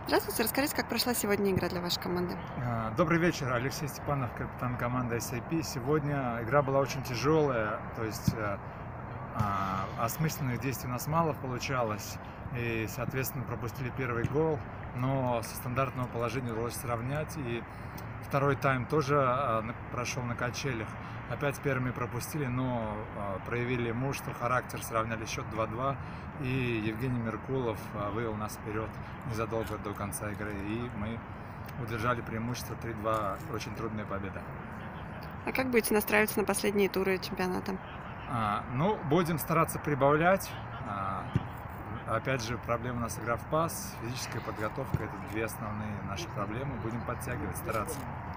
Здравствуйте, расскажите, как прошла сегодня игра для вашей команды? Добрый вечер, Алексей Степанов, капитан команды SAP. Сегодня игра была очень тяжелая, то есть осмысленных действий у нас мало получалось, и, соответственно, пропустили первый гол, но со стандартного положения удалось сравнять, и второй тайм тоже прошел на качелях. Опять первыми пропустили, но проявили мужество, характер, сравняли счет 2-2, и Евгений Меркулов вывел нас вперед незадолго до конца игры, и мы удержали преимущество 3-2, очень трудная победа. А как будете настраиваться на последние туры чемпионата? Ну, будем стараться прибавлять. Опять же, проблема у нас игра в пас, физическая подготовка — это две основные наши проблемы. Будем подтягивать, стараться.